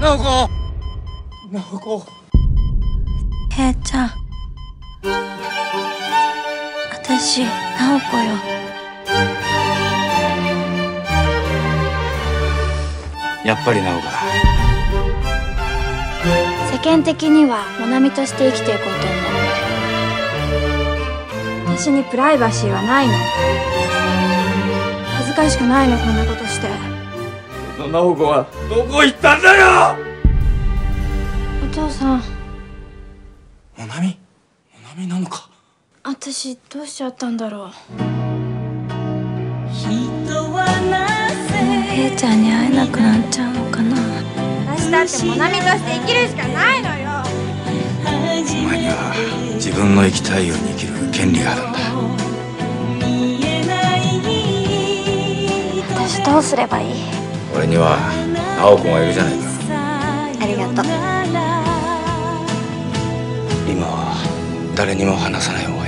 直子。直子。 平ちゃん。私、直子よ。 やっぱり直子だ。 世間的にはモナミとして生きていこうと思う。私にプライバシーはないの。恥ずかしくないの、こんなことして。 直子はどこ行ったんだよ。 お父さん。 モナミなのか。 私どうしちゃったんだろう。もう平ちゃんに会えなくなっちゃうのかな。 私だってモナミとして生きるしかないのよ。 お前には自分の生きたいように生きる権利があるんだ。 私どうすればいい？ 俺には直子がいるじゃないか。 ありがとう。 今は誰にも話さない方が